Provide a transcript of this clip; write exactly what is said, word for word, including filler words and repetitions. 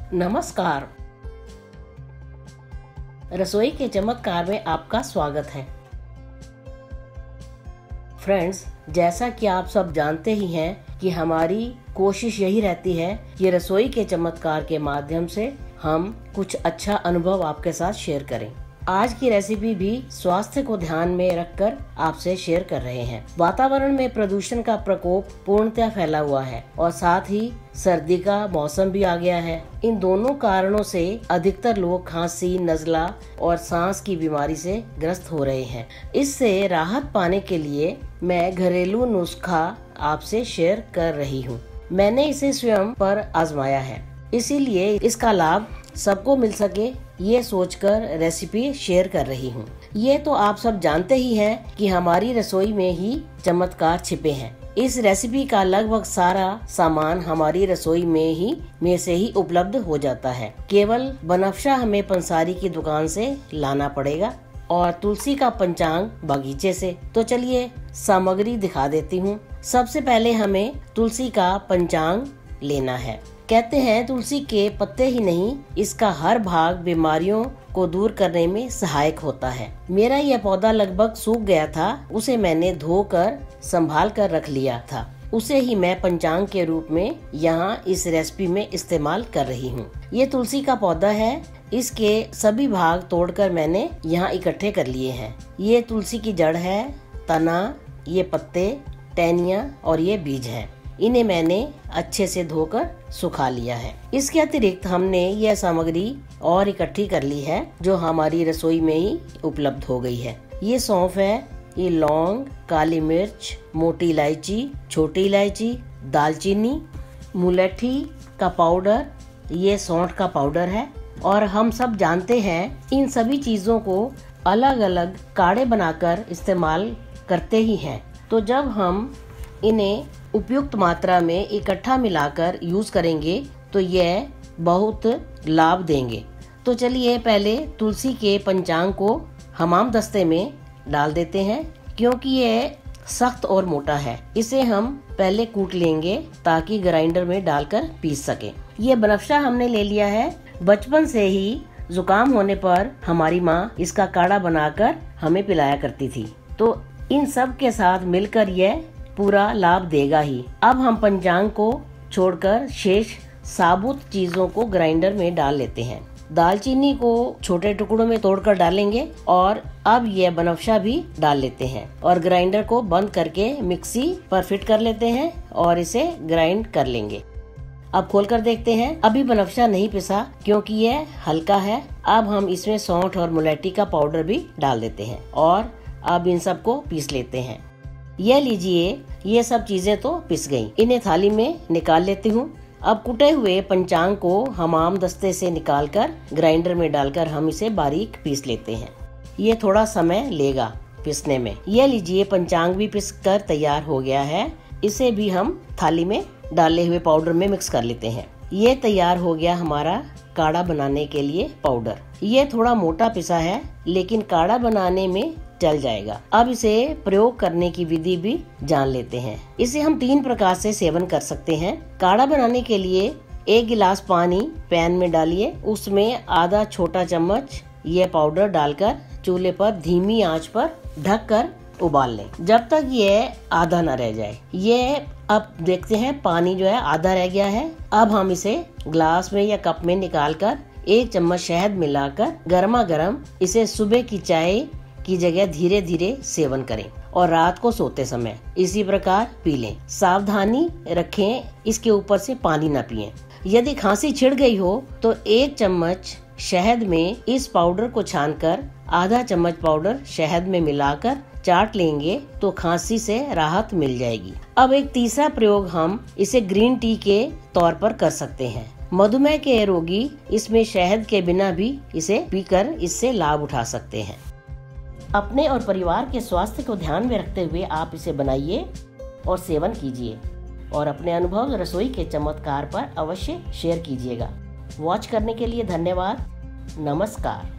नमस्कार। रसोई के चमत्कार में आपका स्वागत है। फ्रेंड्स, जैसा कि आप सब जानते ही हैं कि हमारी कोशिश यही रहती है कि रसोई के चमत्कार के माध्यम से हम कुछ अच्छा अनुभव आपके साथ शेयर करें। आज की रेसिपी भी स्वास्थ्य को ध्यान में रखकर आपसे शेयर कर रहे हैं। वातावरण में प्रदूषण का प्रकोप पूर्णतः फैला हुआ है और साथ ही सर्दी का मौसम भी आ गया है। इन दोनों कारणों से अधिकतर लोग खांसी, नज़ला और सांस की बीमारी से ग्रस्त हो रहे हैं। इससे राहत पाने के लिए मैं घरेलू नुस्खा आपसे शेयर कर रही हूँ। मैंने इसे स्वयं पर आजमाया है, इसीलिए इसका लाभ सबको मिल सके ये सोचकर रेसिपी शेयर कर रही हूँ। ये तो आप सब जानते ही हैं कि हमारी रसोई में ही चमत्कार छिपे हैं। इस रेसिपी का लगभग सारा सामान हमारी रसोई में ही में से ही उपलब्ध हो जाता है। केवल बनफशा हमें पंसारी की दुकान से लाना पड़ेगा और तुलसी का पंचांग बगीचे से। तो चलिए सामग्री दिखा देती हूँ। सबसे पहले हमें तुलसी का पंचांग लेना है। कहते हैं तुलसी के पत्ते ही नहीं, इसका हर भाग बीमारियों को दूर करने में सहायक होता है। मेरा यह पौधा लगभग सूख गया था, उसे मैंने धोकर संभाल कर रख लिया था। उसे ही मैं पंचांग के रूप में यहाँ इस रेसिपी में इस्तेमाल कर रही हूँ। ये तुलसी का पौधा है, इसके सभी भाग तोड़कर मैंने यहाँ इकट्ठे कर लिए हैं। ये तुलसी की जड़ है, तना, ये पत्ते, टहनियाँ और ये बीज है। इन्हें मैंने अच्छे से धोकर सुखा लिया है। इसके अतिरिक्त हमने यह सामग्री और इकट्ठी कर ली है जो हमारी रसोई में ही उपलब्ध हो गई है। ये सौंफ है, ये लौंग, काली मिर्च, मोटी इलायची, छोटी इलायची, दालचीनी, मुलट्ठी का पाउडर, ये सौंठ का पाउडर है। और हम सब जानते हैं इन सभी चीजों को अलग अलग काढ़े बनाकर इस्तेमाल करते ही हैं। तो जब हम इन्हें उपयुक्त मात्रा में इकट्ठा मिलाकर यूज करेंगे तो यह बहुत लाभ देंगे। तो चलिए पहले तुलसी के पंचांग को हमाम दस्ते में डाल देते हैं, क्योंकि यह सख्त और मोटा है। इसे हम पहले कूट लेंगे ताकि ग्राइंडर में डालकर पीस सके। ये बनफशा हमने ले लिया है। बचपन से ही जुकाम होने पर हमारी माँ इसका काढ़ा बनाकर हमें पिलाया करती थी। तो इन सब के साथ मिलकर यह पूरा लाभ देगा ही। अब हम पंचांग को छोड़कर शेष साबुत चीजों को ग्राइंडर में डाल लेते हैं। दालचीनी को छोटे टुकड़ों में तोड़कर डालेंगे और अब यह बनफशा भी डाल लेते हैं और ग्राइंडर को बंद करके मिक्सी पर फिट कर लेते हैं और इसे ग्राइंड कर लेंगे। अब खोलकर देखते हैं। अभी बनफशा नहीं पिसा क्योंकि यह हल्का है। अब हम इसमें सौंठ और मुलट्ठी का पाउडर भी डाल देते हैं और अब इन सबको पीस लेते हैं। यह लीजिए, ये सब चीजें तो पिस गयी। इन्हें थाली में निकाल लेती हूँ। अब कुटे हुए पंचांग को हमाम दस्ते से निकालकर ग्राइंडर में डालकर हम इसे बारीक पीस लेते हैं। ये थोड़ा समय लेगा पीसने में। यह लीजिए, पंचांग भी पिस कर तैयार हो गया है। इसे भी हम थाली में डाले हुए पाउडर में मिक्स कर लेते हैं। ये तैयार हो गया हमारा काढ़ा बनाने के लिए पाउडर। ये थोड़ा मोटा पिसा है लेकिन काढ़ा बनाने में चल जाएगा। अब इसे प्रयोग करने की विधि भी जान लेते हैं। इसे हम तीन प्रकार से सेवन कर सकते हैं। काढ़ा बनाने के लिए एक गिलास पानी पैन में डालिए, उसमें आधा छोटा चम्मच ये पाउडर डालकर चूल्हे पर धीमी आंच पर ढककर उबाल लें जब तक ये आधा न रह जाए। ये अब देखते हैं पानी जो है आधा रह गया है। अब हम इसे ग्लास में या कप में निकालकर एक चम्मच शहद मिलाकर गर्मा गर्म इसे सुबह की चाय की जगह धीरे धीरे सेवन करें और रात को सोते समय इसी प्रकार पी लें। सावधानी रखें, इसके ऊपर से पानी न पिएं। यदि खांसी छिड़ गई हो तो एक चम्मच शहद में इस पाउडर को छानकर आधा चम्मच पाउडर शहद में मिलाकर चाट लेंगे तो खांसी से राहत मिल जाएगी। अब एक तीसरा प्रयोग हम इसे ग्रीन टी के तौर पर कर सकते हैं। मधुमेह के रोगी इसमें शहद के बिना भी इसे पीकर इससे लाभ उठा सकते हैं। अपने और परिवार के स्वास्थ्य को ध्यान में रखते हुए आप इसे बनाइए और सेवन कीजिए और अपने अनुभव रसोई के चमत्कार पर अवश्य शेयर कीजिएगा। वॉच करने के लिए धन्यवाद। नमस्कार।